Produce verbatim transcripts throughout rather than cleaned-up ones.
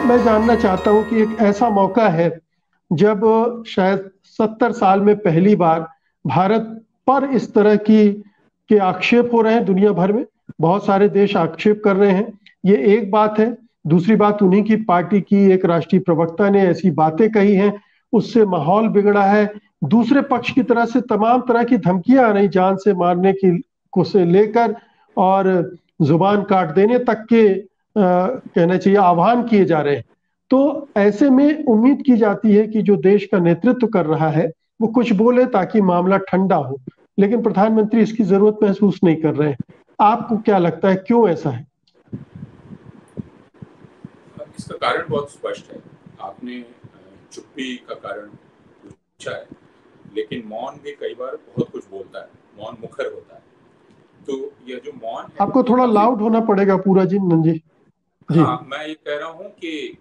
मैं जानना चाहता हूं कि एक ऐसा मौका है जब शायद सत्तर साल में पहली बार भारत पर इस तरह की के आक्षेप हो रहे हैं। दुनिया भर में बहुत सारे देश आक्षेप कर रहे हैं, ये एक बात है। दूसरी बात, उन्हीं की पार्टी की एक राष्ट्रीय प्रवक्ता ने ऐसी बातें कही हैं, उससे माहौल बिगड़ा है। दूसरे पक्ष की तरह से तमाम तरह की धमकियां आ रही, जान से मारने की को से लेकर और जुबान काट देने तक के आ, कहना चाहिए आह्वान किए जा रहे हैं। तो ऐसे में उम्मीद की जाती है कि जो देश का नेतृत्व कर रहा है वो कुछ बोले ताकि मामला ठंडा हो, लेकिन प्रधानमंत्री इसकी जरूरत महसूस नहीं कर रहे हैं। आपको क्या लगता है, क्यों ऐसा है? इसका कारण बहुत स्पष्ट है। आपने चुप्पी का कारण पूछा है, लेकिन मौन भी कई बार बहुत कुछ बोलता है, मौन मुखर होता है। तो यह जो मौन है, आपको थोड़ा लाउड होना पड़ेगा पूरा जी नंजी जी। हाँ, मैं ये कह रहा हूँ कि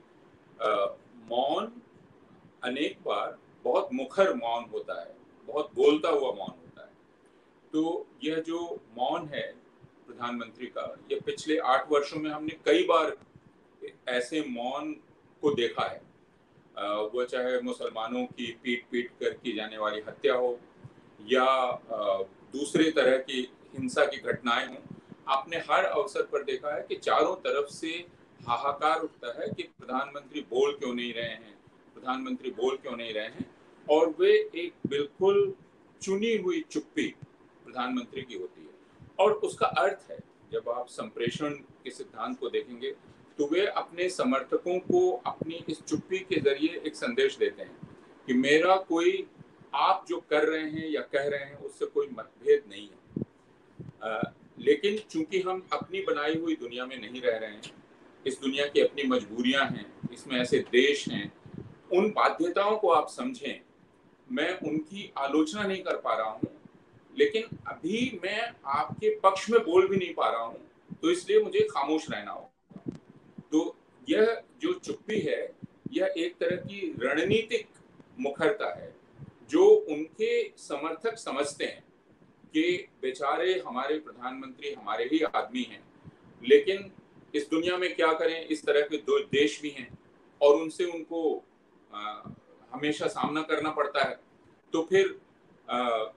मौन अनेक बार बहुत मुखर मौन होता है, बहुत बोलता हुआ मौन होता है। तो यह जो मौन है प्रधानमंत्री का, यह पिछले आठ वर्षों में हमने कई बार ऐसे मौन को देखा है। वो चाहे मुसलमानों की पीट पीट कर की जाने वाली हत्या हो या दूसरे तरह की हिंसा की घटनाएं हों, आपने हर अवसर पर देखा है कि चारों तरफ से हाहाकार उठता है कि प्रधानमंत्री बोल क्यों नहीं रहे हैं, प्रधानमंत्री बोल क्यों नहीं रहे हैं। और वे एक बिल्कुल चुनी हुई चुप्पी प्रधानमंत्री की होती है। और उसका अर्थ है, जब आप संप्रेषण के सिद्धांत को देखेंगे तो वे अपने समर्थकों को अपनी इस चुप्पी के जरिए एक संदेश देते हैं कि मेरा कोई, आप जो कर रहे हैं या कह रहे हैं उससे कोई मतभेद नहीं है। आ, लेकिन चूंकि हम अपनी बनाई हुई दुनिया में नहीं रह रहे हैं, इस दुनिया की अपनी मजबूरियां हैं, इसमें ऐसे देश हैं, उन बाध्यताओं को आप समझें। मैं उनकी आलोचना नहीं कर पा रहा हूं, लेकिन अभी मैं आपके पक्ष में बोल भी नहीं पा रहा हूं, तो इसलिए मुझे खामोश रहना होगा। तो यह जो चुप्पी है, यह एक तरह की रणनीतिक मुखरता है जो उनके समर्थक समझते हैं कि बेचारे हमारे प्रधानमंत्री हमारे ही आदमी हैं, लेकिन इस दुनिया में क्या करें, इस तरह के दो देश भी हैं और उनसे उनको आ, हमेशा सामना करना पड़ता है। तो फिर आ,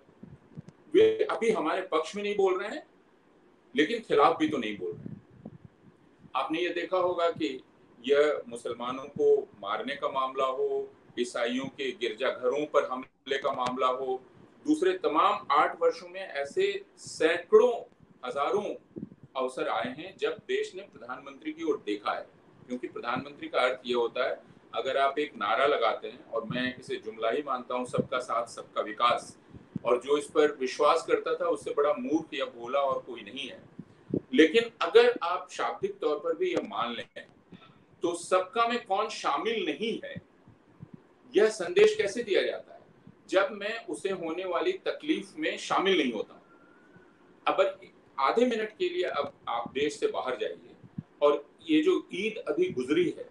वे अभी हमारे पक्ष में नहीं बोल रहे हैं, लेकिन खिलाफ भी तो नहीं बोल रहे हैं। आपने ये देखा होगा कि यह मुसलमानों को मारने का मामला हो, ईसाइयों के गिरजाघरों पर हमले का मामला हो, दूसरे तमाम आठ वर्षों में ऐसे सैकड़ों हजारों अवसर आए हैं जब देश ने प्रधानमंत्री की ओर देखा है। क्योंकि प्रधानमंत्री का अर्थ ये होता है, अगर आप एक नारा लगाते हैं, और मैं इसे जुमला ही मानता हूँ, सबका साथ सबका विकास, और जो इस पर विश्वास करता था उससे बड़ा मूर्ख या भोला और कोई नहीं है। लेकिन अगर आप शाब्दिक तौर पर भी यह मान लें तो सबका में कौन शामिल नहीं है, यह संदेश कैसे दिया जाता है जब मैं उसे होने वाली तकलीफ में शामिल नहीं होता। अब आधे मिनट के लिए अब आप देश से बाहर जाइए और ये जो ईद अभी गुजरी है,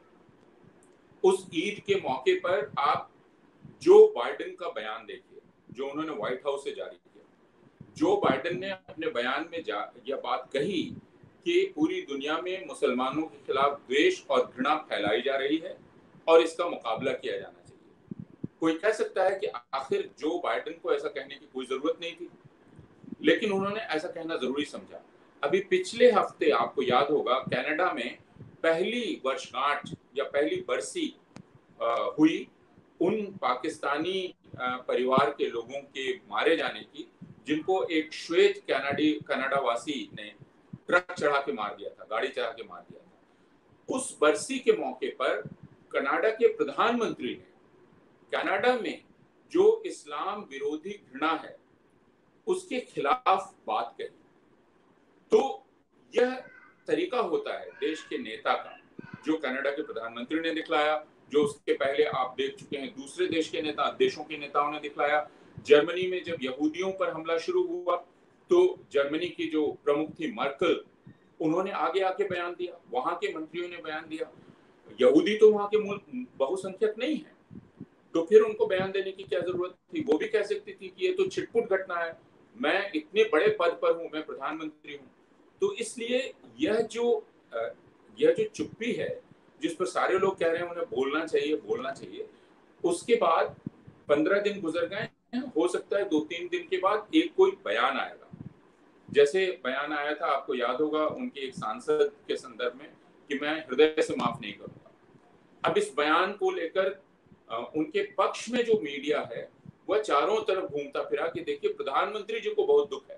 उस ईद के मौके पर आप जो बाइडेन का बयान देखिए जो उन्होंने व्हाइट हाउस से जारी किया। जो बाइडेन ने अपने बयान में यह बात कही कि पूरी दुनिया में मुसलमानों के खिलाफ द्वेष और घृणा फैलाई जा रही है और इसका मुकाबला किया जाना चाहिए। कोई कह सकता है कि आखिर जो बाइडेन को ऐसा कहने की कोई जरूरत नहीं थी, लेकिन उन्होंने ऐसा कहना जरूरी समझा। अभी पिछले हफ्ते आपको याद होगा कनाडा में पहली वर्षगांठ या पहली बरसी हुई उन पाकिस्तानी परिवार के लोगों के मारे जाने की, जिनको एक श्वेत कनाडी कनाडावासी ने ट्रक चढ़ा के मार दिया था, गाड़ी चढ़ा के मार दिया था। उस बरसी के मौके पर कनाडा के प्रधानमंत्री ने कनाडा में जो इस्लाम विरोधी घृणा है उसके खिलाफ बात कही। तो यह तरीका होता है देश के नेता का, जो कनाडा के प्रधानमंत्री ने दिखलाया, जो उसके पहले आप देख चुके हैं दूसरे देश के नेता देशों के नेताओं ने दिखलाया। जर्मनी में जब यहूदियों पर हमला शुरू हुआ तो जर्मनी की जो प्रमुख थी मर्कल, उन्होंने आगे आके बयान दिया, वहां के मंत्रियों ने बयान दिया। यहूदी तो वहां के मूल बहुसंख्यक नहीं है, तो फिर उनको बयान देने की क्या जरूरत थी? वो भी कह सकती थी कि ये तो छिटपुट घटना है, मैं इतने बड़े पद पर हूं, मैं प्रधानमंत्री हूं। तो इसलिए यह जो यह जो चुप्पी है जिस पर सारे लोग कह रहे हैं उन्हें बोलना चाहिए बोलना चाहिए, उसके बाद पंद्रह दिन गुजर गए, हो सकता है दो तीन दिन के बाद एक कोई बयान आएगा। जैसे बयान आया था, आपको याद होगा, उनके एक सांसद के संदर्भ में कि मैं हृदय से माफ नहीं करूंगा। अब इस बयान को लेकर उनके पक्ष में जो मीडिया है वह चारों तरफ घूमता फिरा कि देखिए प्रधानमंत्री जी को बहुत दुख है।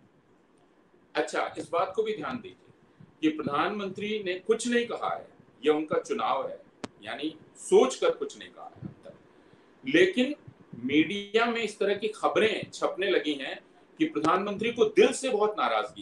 अच्छा, इस बात को भी ध्यान दीजिए कि प्रधानमंत्री ने कुछ नहीं कहा है, यह उनका चुनाव है, यानी सोच कर कुछ नहीं कहा है अब तक। लेकिन मीडिया में इस तरह की खबरें छपने लगी हैं कि प्रधानमंत्री को दिल से बहुत नाराजगी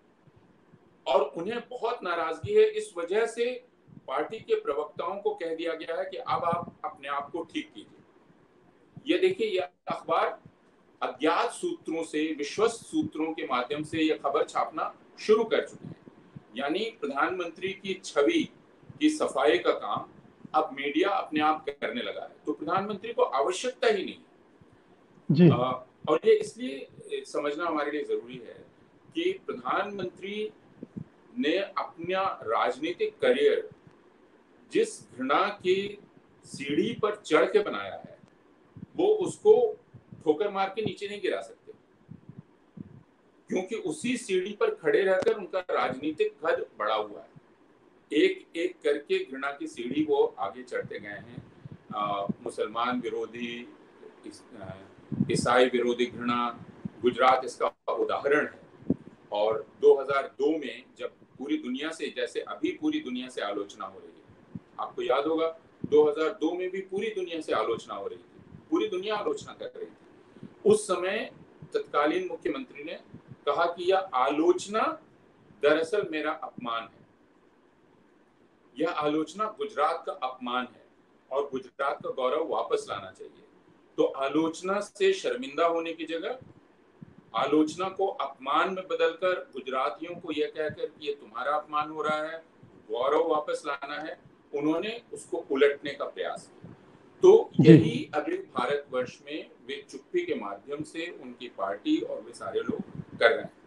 है और उन्हें बहुत नाराजगी है, इस वजह से पार्टी के प्रवक्ताओं को कह दिया गया है कि अब आप अपने आप को ठीक कीजिए। ये देखिए, यह अखबार अज्ञात सूत्रों से, विश्वस्त सूत्रों के माध्यम से यह खबर छापना शुरू कर चुके हैं। यानी प्रधानमंत्री की छवि की सफाई का काम अब मीडिया अपने आप करने लगा है, तो प्रधानमंत्री को आवश्यकता ही नहीं जी। आ, और ये इसलिए समझना हमारे लिए जरूरी है कि प्रधानमंत्री ने अपना राजनीतिक करियर जिस घृणा की सीढ़ी पर चढ़ के बनाया है, वो उसको ठोकर मार के नीचे नहीं गिरा सकते, क्योंकि उसी सीढ़ी पर खड़े रहकर उनका राजनीतिक कद बढ़ा हुआ है। एक एक करके घृणा की सीढ़ी वो आगे चढ़ते गए हैं। मुसलमान विरोधी, इस, ईसाई विरोधी घृणा, गुजरात इसका उदाहरण है। और दो हज़ार दो में जब पूरी दुनिया से, जैसे अभी पूरी दुनिया से आलोचना हो रही है, आपको याद होगा दो हज़ार दो में भी पूरी दुनिया से आलोचना हो रही थी, पूरी दुनिया आलोचना कर रही थी। उस समय तत्कालीन मुख्यमंत्री ने कहा कि यह आलोचना दरअसल मेरा अपमान है, यह आलोचना गुजरात का अपमान है और गुजरात का गौरव वापस लाना चाहिए। तो आलोचना से शर्मिंदा होने की जगह आलोचना को अपमान में बदलकर गुजरातियों को यह कहकर कि ये तुम्हारा अपमान हो रहा है, गौरव वापस लाना है, उन्होंने उसको उलटने का प्रयास किया। तो यही अभी भारतवर्ष में वे चुप्पी के माध्यम से उनकी पार्टी और वे सारे लोग कर रहे हैं।